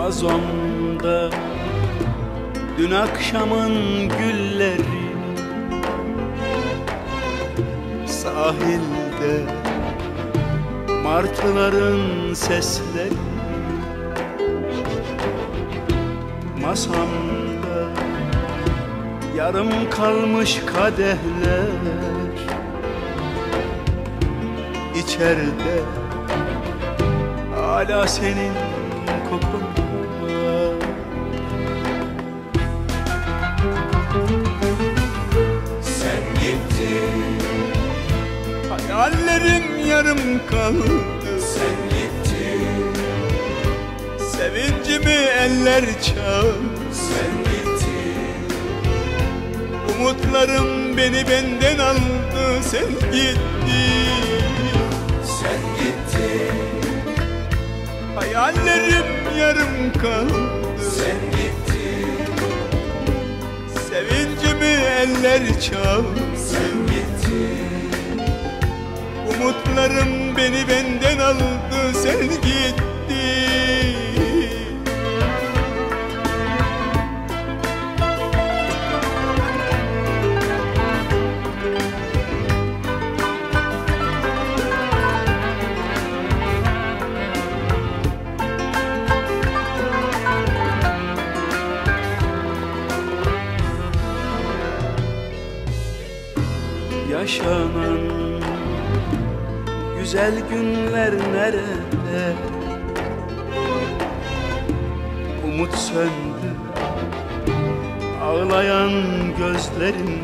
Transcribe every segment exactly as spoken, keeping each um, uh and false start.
vazomda dün akşamın gülleri, sahilde martıların sesleri, masamda yarım kalmış kadehler, içeride hala senin kokun var. Sen gittin, hayallerim yarım kaldı. sen gittin, Sevincimi eller çaldı. sen gittin, Umutlarım beni benden aldı. Sen gittin, sen gittin, hayallerim yarım kaldı. sen gittin, Sevincimi eller çaldı. sen gittin, Umutlarım beni benden aldı. Sen gittin. Yaşanan güzel günler nerede? Umut söndü ağlayan gözlerimde.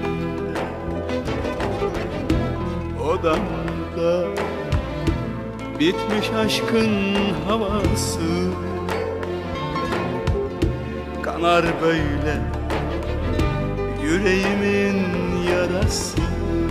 Odamda bitmiş aşkın havası, kanar böyle yüreğimin yarası.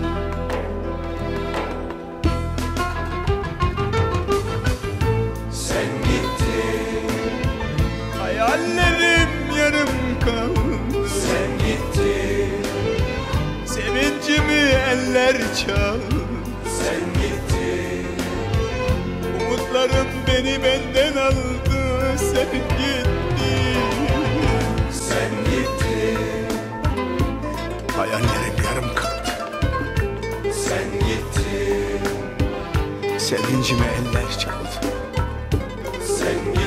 sen gittin, Hayallerim yarım kaldı. sen gittin, Sevincimi eller çaldı. sen gittin, Umutlarım beni benden aldı. Sen gittin, sen gittin, hayallerim yarım kaldı. sen gittin, Sevincimi eller çaldı. sen